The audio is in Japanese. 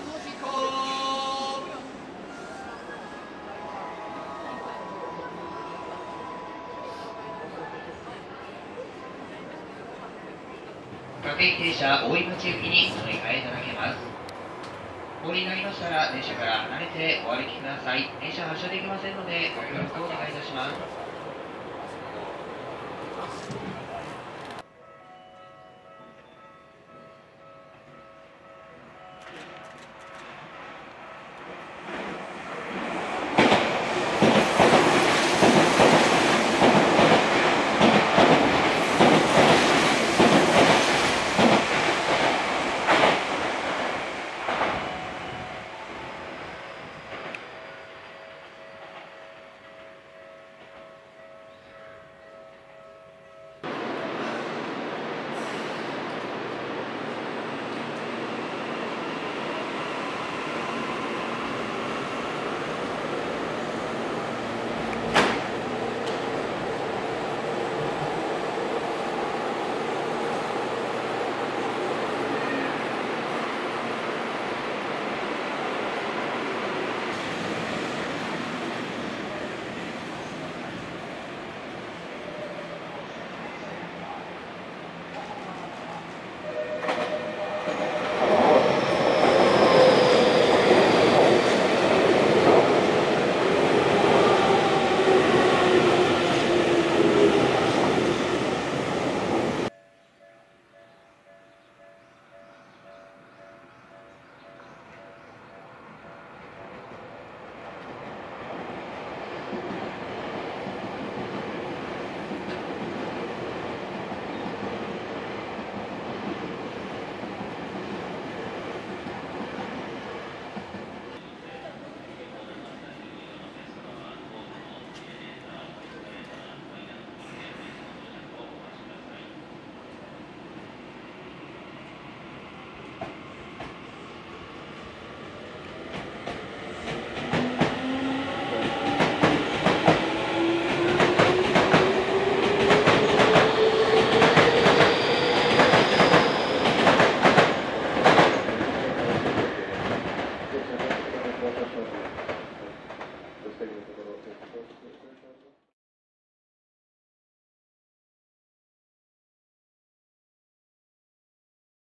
各駅停車大井町行きにお乗り換えいただけます。お降りになりましたら電車から離れてお歩きください。電車発車できませんのでご協力をお願いいたします。